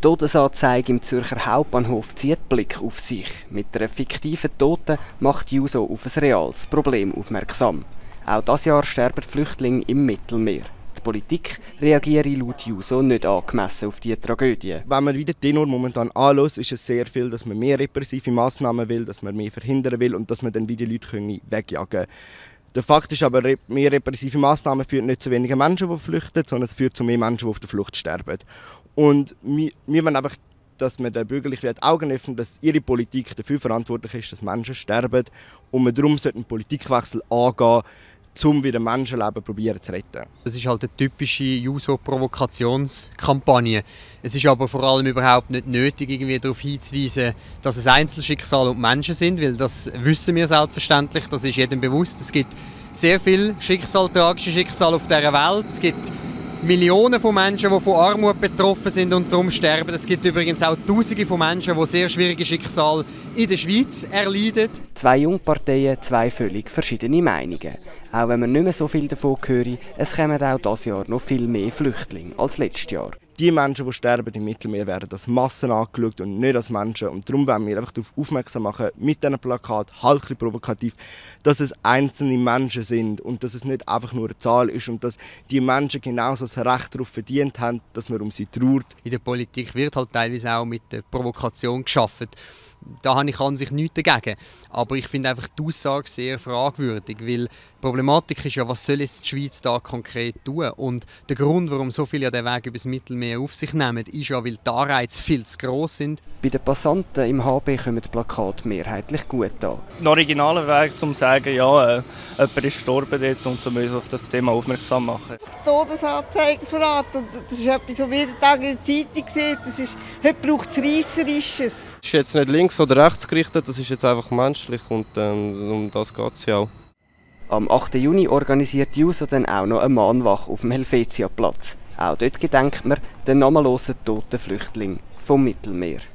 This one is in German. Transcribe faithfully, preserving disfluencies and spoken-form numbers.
Todesanzeige im Zürcher Hauptbahnhof zieht Blick auf sich. Mit einer fiktiven Toten macht Juso auf ein reales Problem aufmerksam. Auch dieses Jahr sterben Flüchtlinge im Mittelmeer. Die Politik reagiere laut Juso nicht angemessen auf diese Tragödie. Wenn man wieder den Tenor momentan anschaut, ist es sehr viel, dass man mehr repressive Massnahmen will, dass man mehr verhindern will und dass man dann wieder Leute wegjagen können. Der Fakt ist aber, mehr repressive Massnahmen führen nicht zu weniger Menschen, die flüchten, sondern es führt zu mehr Menschen, die auf der Flucht sterben. Und wir, wir wollen einfach, dass man der Bürgerlichkeit Augen öffnet, dass ihre Politik dafür verantwortlich ist, dass Menschen sterben und man darum sollte einen Politikwechsel angehen, um wieder Menschenleben probieren zu retten. Das ist halt eine typische Juso-Provokationskampagne. Es ist aber vor allem überhaupt nicht nötig, irgendwie darauf hinzuweisen, dass es Einzelschicksale und Menschen sind, weil das wissen wir selbstverständlich, das ist jedem bewusst. Es gibt sehr viele Schicksale, tragische Schicksale auf dieser Welt. Es gibt Millionen von Menschen, die von Armut betroffen sind und darum sterben. Es gibt übrigens auch Tausende von Menschen, die sehr schwierige Schicksale in der Schweiz erleiden. Zwei Jungparteien, zwei völlig verschiedene Meinungen. Auch wenn man nicht mehr so viel davon höre, es kommen auch dieses Jahr noch viel mehr Flüchtlinge als letztes Jahr. Die Menschen, die sterben im Mittelmeer, werden als Massen angeschaut und nicht als Menschen. Und darum wollen wir einfach darauf aufmerksam machen, mit diesem Plakat, halt ein bisschen provokativ, dass es einzelne Menschen sind und dass es nicht einfach nur eine Zahl ist und dass die Menschen genauso das Recht darauf verdient haben, dass man um sie trauert. In der Politik wird halt teilweise auch mit der Provokation geschaffen. Da habe ich an sich nichts dagegen. Aber ich finde einfach die Aussage sehr fragwürdig, weil die Problematik ist ja, was soll jetzt die Schweiz da konkret tun? Und der Grund, warum so viele den Weg über das Mittelmeer auf sich nehmen, ist ja, weil die Anreize viel zu gross sind. Bei den Passanten im H B kommen die Plakate mehrheitlich gut an. Ein originaler Weg, um zu sagen, ja, äh, jemand ist gestorben dort und um uns auf das Thema aufmerksam machen. Todesanzeige verraten, das ist etwas, was jeden Tag in der Zeitung sieht. Das ist, heute braucht es Reisserisches. Das ist jetzt nicht links oder rechts gerichtet, das ist jetzt einfach menschlich und ähm, um das geht es ja auch. Am achten Juni organisiert Juso dann auch noch eine Mahnwache auf dem Helvetiaplatz. Auch dort gedenkt man den namenlosen toten Flüchtling vom Mittelmeer.